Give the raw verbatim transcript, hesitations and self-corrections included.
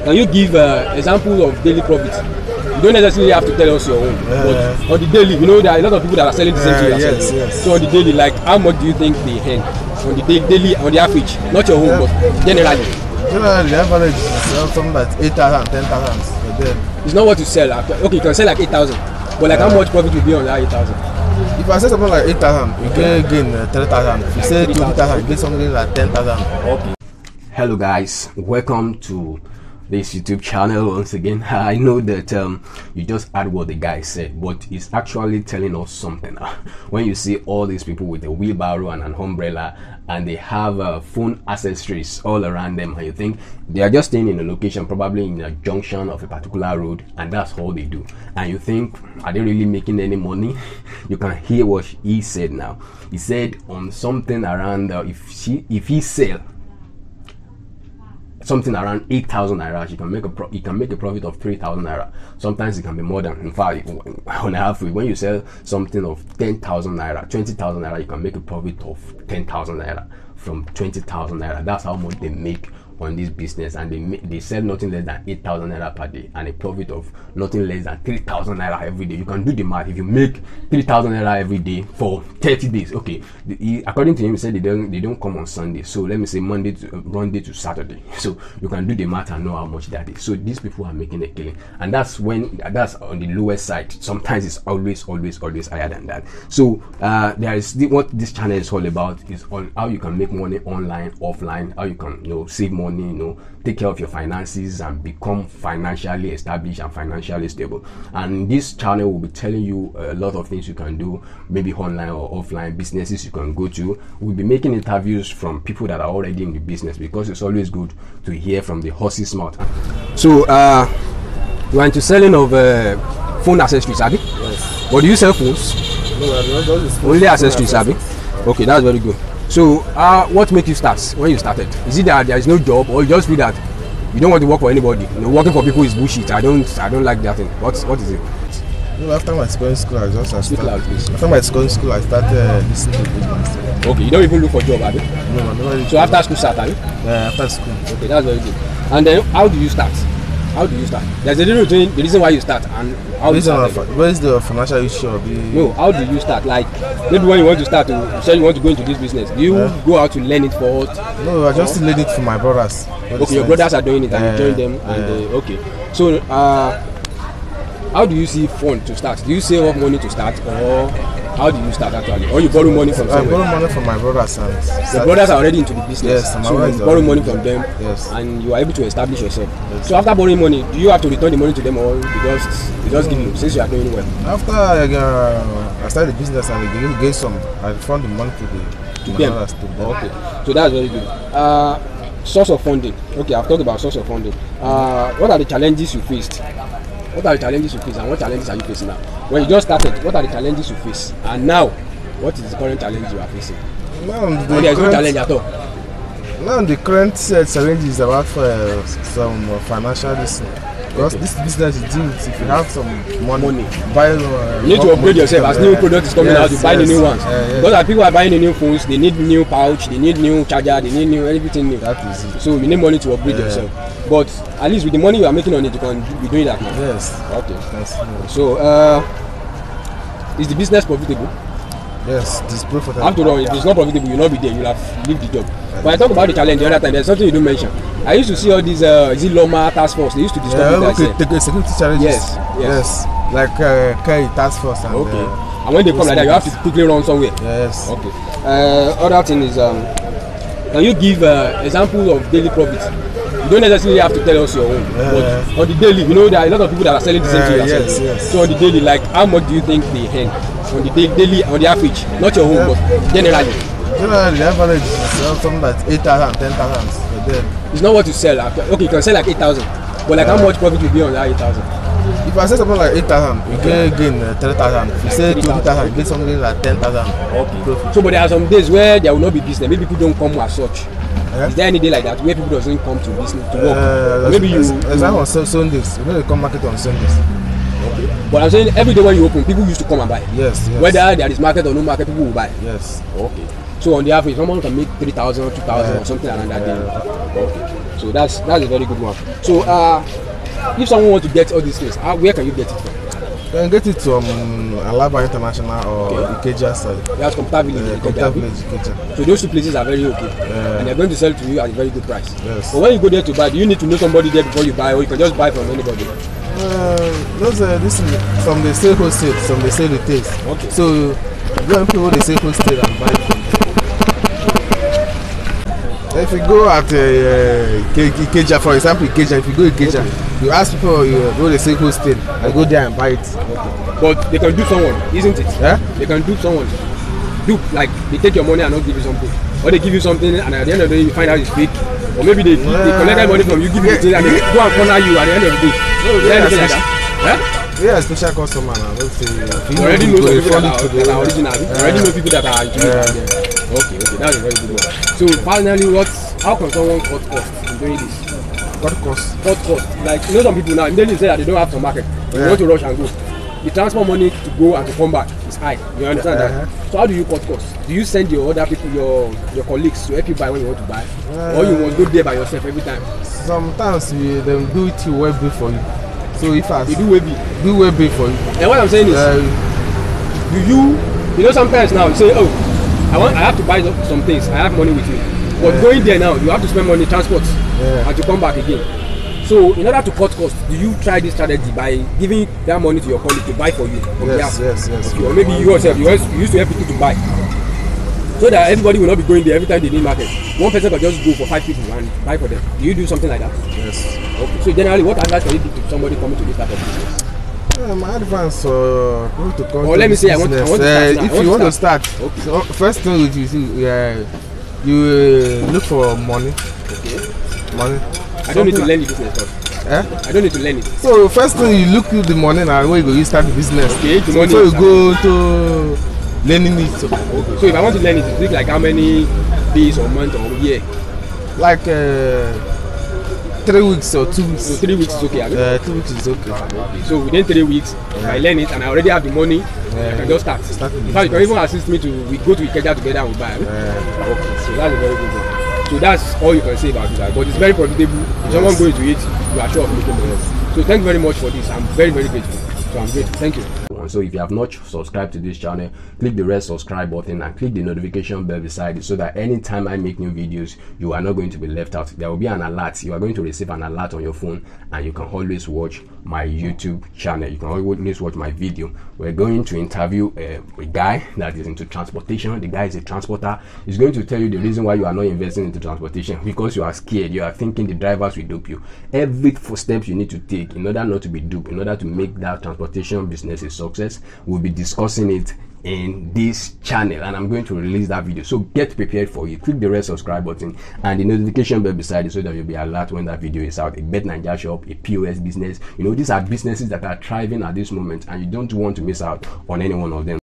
Can you give uh, example of daily profit? You don't necessarily have to tell us your own, uh, but on the daily, you know, there are a lot of people that are selling the same thing. Uh, yes, yes. So on the daily, like how much do you think they earn on the daily, daily on the average? Not your own, yeah. but generally. Generally, the average is something like eight thousand, ten thousand. It's not what you sell. Okay, you can sell like eight thousand, but like uh, how much profit will be on that eight thousand? If I say something like eight thousand, you can gain uh, three thousand. If you say twenty thousand, you get something like ten thousand. Okay. Hello guys, welcome to this YouTube channel once again. I know that um, you just heard what the guy said, but it's actually telling us something. When you see all these people with a wheelbarrow and an umbrella and they have uh, phone accessories all around them, and you think they are just staying in a location, probably in a junction of a particular road, and that's all they do, and you think, are they really making any money? You can hear what he said now. He said on something around uh, if she if he sell something around eight thousand naira, you can make a pro you can make a profit of three thousand naira. Sometimes it can be more than, in fact, on average, when you sell something of ten thousand naira, twenty thousand naira, you can make a profit of ten thousand naira from twenty thousand naira. That's how much they make on this business, and they make, they sell nothing less than eight thousand naira per day and a profit of nothing less than three thousand naira every day. You can do the math. If you make three thousand naira every day for thirty days, okay, the, he, according to him, he said they don't they don't come on Sunday, so let me say Monday to uh, Monday to Saturday, so you can do the math and know how much that is. So these people are making a killing, and that's when that's on the lowest side. Sometimes it's always always always higher than that. So uh there is the, what this channel is all about is on how you can make money online, offline, how you can, you know, save money, you know, take care of your finances and become financially established and financially stable. And this channel will be telling you a lot of things you can do, maybe online or offline, businesses you can go to. We'll be making interviews from people that are already in the business, because it's always good to hear from the horse's mouth. So uh you are into selling of uh, phone accessories, Abby? Yes. But do you sell phones? No, I don't. Just only accessories, Abby? Okay, that's very good. So, uh, what made you start when you started? Is it that there is no job, or you just feel that you don't want to work for anybody? You know, working for people is bullshit. I don't, I don't like that thing. What, what is it? No, after my school school, I just I started. After my school school, I started uh, listening to business. Okay, you don't even look for job, have you? No, I don't. So after school start, have you? Yeah, after school. Okay, that's very good. And then, how do you start? How do you start? There's a difference between the reason why you start and how you start. Where is the financial issue of the... No, how do you start? Like, maybe when you want to start to, you say you want to go into this business, do you yeah. go out to learn it for what? No, I just learn it for my brothers. Okay, your brothers are doing it and yeah, you join them. Yeah. And uh, okay, so uh, how do you see fun to start? Do you save up money to start, or how do you start actually? Or you borrow money from somewhere? I borrow money from my brothers. And the brothers are already into the business. Yes, so you borrow money from them, yes, and you are able to establish yourself. Yes. So after borrowing money, do you have to return the money to them, or because they just give you, since you are doing well? After uh, I started the business and they gave some, I returned the money to the to them. Brothers, to them. Okay, so that's very good. Uh, source of funding. Okay, I've talked about source of funding. Uh, what are the challenges you faced? What are the challenges you face, and what challenges are you facing now? When you just started, what are the challenges you face, and now, what is the current challenge you are facing? Now, the or there is no challenge at all. Now the current uh, challenge is about uh, some uh, financial risk. Because okay. this business is due if you have some money, money. buy. Uh, you need to upgrade yourself as uh, new product is coming yes, out. You buy yes, the new ones. Uh, yes. Because as people are buying the new phones, they need new pouch, they need new charger, they need new everything new. That is it. So you need money to upgrade yeah. yourself. But at least with the money you are making on it, you can be doing that now. Yes. Okay. Yes. So uh, is the business profitable? Yes, this profitable. After all, if it's not profitable, you'll not be there. You'll have leave the job. Yes. But I talk about the challenge the other time. There's something you don't mention. I used to see all these uh, is it Loma task force. They used to discuss yeah, it. Okay, the security challenges. Yes, yes. Yes. Like uh, K task force. And, okay. Uh, and when they come like that, you have to quickly run somewhere. Yes. Okay. Uh, other thing is, um, can you give uh, example of daily profit? You don't necessarily have to tell us your own, uh, but on the daily, you know, there are a lot of people that are selling the same thing. Uh, yes, yes. So on the daily, like, how much do you think they earn on the daily, on the average, not your own, yeah. but generally? Generally, the average is something like eight thousand, ten thousand. It's not what you sell. Okay, you can sell like eight thousand, but like uh, how much profit will be on that eight thousand? If I say something like eight thousand, you can gain uh, three thousand. If you say twenty thousand, you get something like ten thousand. Okay. So, but there are some days where there will not be business. Maybe people don't come as such. Yeah. Is there any day like that where people doesn't come to business to work? Uh, maybe you. Example on Sundays. You know they come market on Sundays. Okay. But I'm saying every day when you open, people used to come and buy. Yes. yes. Whether there is market or no market, people will buy. Yes. Okay. So on the average, someone can make three thousand, two thousand, yeah. or something around that yeah. day. Okay. So that's that's a very good one. So uh, if someone wants to get all these things, how, where can you get it from? You can get it from Alaba International or okay. Ikeja side. That's Computer Village. Uh, Computer Village, Ikeja. So those two places are very okay, uh, and they're going to sell to you at a very good price. Yes. But when you go there to buy, do you need to know somebody there before you buy, or you can just buy from anybody? Uh, those uh, this is some they sell wholesale, some they sell retail. Okay. So go and people they sell wholesale and buy from them. If you go at uh, Ikeja, for example, Ikeja, if you go Ikeja, okay. you ask people uh, go they say wholesale and go there and buy it. Okay. But they can do someone, isn't it? Yeah. They can do someone. Do like they take your money and not give you something, or they give you something and at the end of the day you find out it's fake, or maybe they, yeah. they collect that money from you, give you the thing, and they go and corner you at the end of the day. No, yeah, anything like that? Yeah? Yeah, special customer now. Let's say you already know some people that are, that are original. You already know people that are into it. Yeah. Okay, okay, that's a very good one. So finally, what? How can someone cut cost in doing this? Cut cost. Cut cost. Like you know, some people now immediately say that they don't have some market. They yeah. want to rush and go. The transport money to go and to come back is high. You understand uh-huh. that? So how do you cut costs? Do you send your other people, your your colleagues, to help you buy when you want to buy, uh, or you must go there by yourself every time? Sometimes we them do it to web for you. So if I you do web do web for you. And what I'm saying is, uh, do you you know sometimes now you say, oh, I want I have to buy some things. I have money with me, but uh, going there now you have to spend money transport yeah. and to come back again. So in order to cut costs, do you try this strategy by giving that money to your colleague to buy for you? Yes, yes, yes. Okay. Or maybe you yourself, you used to help people to buy. So that everybody will not be going there every time they need market. One person can just go for five people and buy for them. Do you do something like that? Yes. Okay. So generally, what advice can you give to somebody coming to this type of business? Uh, my advice for uh, to come or to let me say, I want, I want to start. Uh, if you want to start, okay. So first thing you do, uh, you uh, look for money. Okay. Money. I don't need to learn the business first. Eh? I don't need to learn it. So first thing you look at the money now where you go you start the business. Okay, the so money before you go to learning it. So. Okay. So if I want to learn it, it takes like how many days or months or year? Like uh, three weeks or two weeks. So three weeks is okay. Uh, two weeks is okay. Okay. So within three weeks, yeah. if I learn it and I already have the money, yeah. I can just start. start in fact, you can even assist me to we go to Ikeja together and we buy. Yeah. Okay. So that's a very good one. So that's all you can say about it. But it's very profitable. If yes. someone going to it, you are sure of making money. So thank you very much for this. I'm very, very grateful. So I'm grateful. Thank you. So if you have not subscribed to this channel, click the red subscribe button and click the notification bell beside it so that anytime I make new videos, you are not going to be left out. There will be an alert. You are going to receive an alert on your phone and you can always watch my YouTube channel. You can always watch my video. We're going to interview uh, a guy that is into transportation. The guy is a transporter. He's going to tell you the reason why you are not investing into transportation, because you are scared. You are thinking the drivers will dupe you. Every steps you need to take in order not to be duped, in order to make that transportation business a success, we'll be discussing it in this channel and I'm going to release that video. So get prepared for it. Click the red subscribe button and the notification bell beside it so that you'll be alert when that video is out. A Bet Nigeria shop, a P O S business, you know, these are businesses that are thriving at this moment and you don't want to miss out on any one of them.